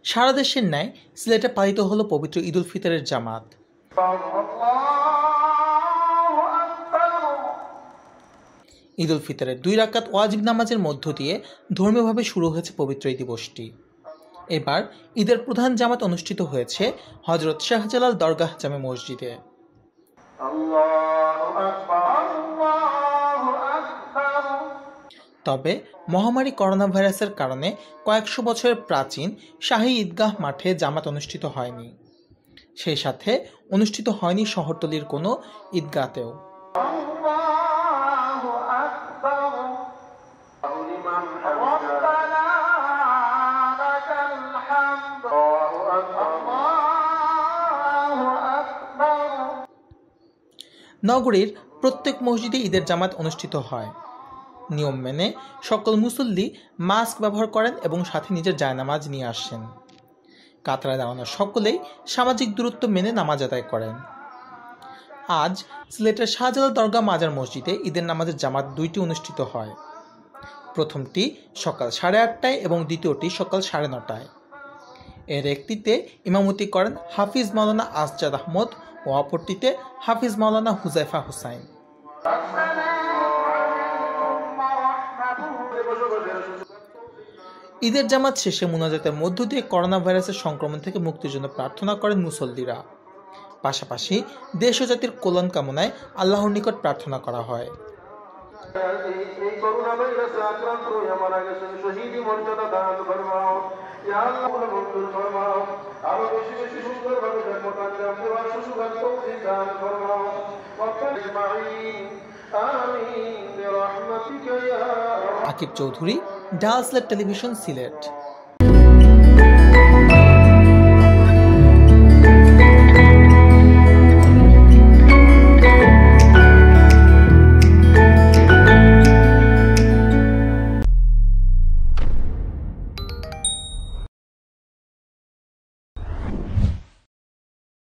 সারা দেশের ন্যায় সিলেটে পালিত হলো পবিত্র ঈদ উল ফিতরের জামাত। ঈদ উল ফিতরের 2 রাকাত ওয়াজিব নামাজের মধ্য দিয়ে ধর্মীয়ভাবে শুরু হয়েছে পবিত্র এই দিবসটি। এবার ঈদের প্রধান জামাত অনুষ্ঠিত হয়েছে হযরত শাহজালাল দরগাহ জামে মসজিদে। তবে মহামারী করোনা ভাইরাসের কারণে কয়েকশো বছরের প্রাচীন শাহী ঈদগাহ মাঠে জামাত অনুষ্ঠিত হয়নি। সেই সাথে অনুষ্ঠিত হয়নি শহরতলির কোনো ঈদগাহতেও। নগরীর প্রত্যেক মসজিদে ঈদের জামাত অনুষ্ঠিত হয়। নিয়ম মেনে সকল মুসল্লি মাস্ক ব্যবহার করেন এবং সাথে নিজের জায়নামাজ নিয়ে আসেন। কাতারে দাঁড়ানো সকলেই সামাজিক দূরত্ব মেনে নামাজ আদায় করেন। আজ সিলেটের শাহজালাল দরগাহ মাজার মসজিদে ঈদের নামাজের জামাত 2টি অনুষ্ঠিত হয়। প্রথমটি সকাল 8:30টায় এবং দ্বিতীয়টি সকাল 9:30টায়। এর একটিতে ইমামতি করেন হাফিজ মাওলানা আসজাদ আহমদ ও অপরটিতে হাফিজ মাওলানা হুজাইফা হুসাইন। ঈদের জামাত শেষে মুনাজাতের মধ্য দিয়ে করোনা ভাইরাসের সংক্রমণ থেকে মুক্তির জন্য প্রার্থনা করেন মুসল্লিরা। পাশাপাশি দেশ ও জাতির কল্যাণ কামনায় আল্লাহর নিকট প্রার্থনা করা হয়। আকিব চৌধুরী, ডাল সিলেট টেলিভিশন, সিলেট।